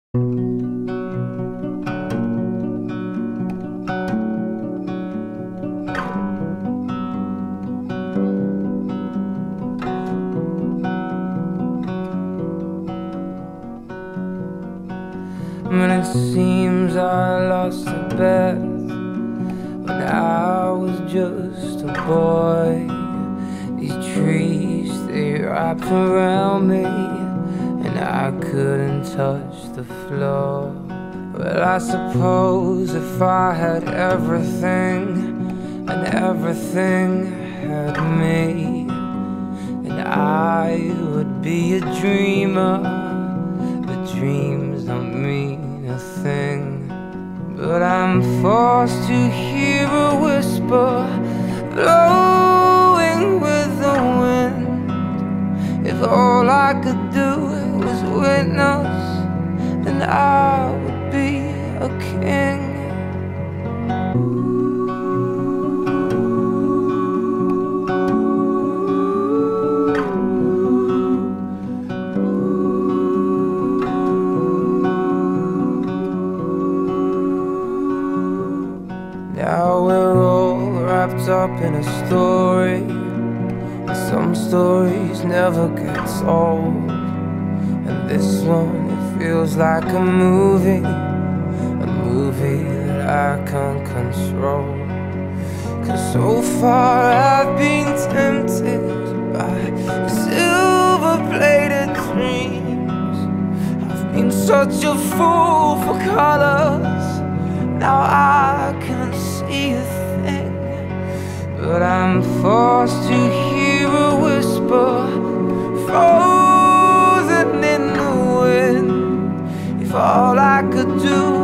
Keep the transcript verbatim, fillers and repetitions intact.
When it seems I lost a bet when I was just a boy. These trees, they wrapped around me and I couldn't touch the floor. Well, I suppose if I had everything and everything had me, then I would be a dreamer. But dreams don't mean a thing. But I'm forced to hear a whisper blowing with the wind. If all I could do was witness, then I would be a king. Now we're all wrapped up in a story, and some stories never get told. And this one, it feels like a movie, a movie that I can't control. Cause so far I've been tempted by silver-plated dreams. I've been such a fool for colors, now I can't see a thing. But I'm forced to hear a whisper frozen in the wind. If all I could do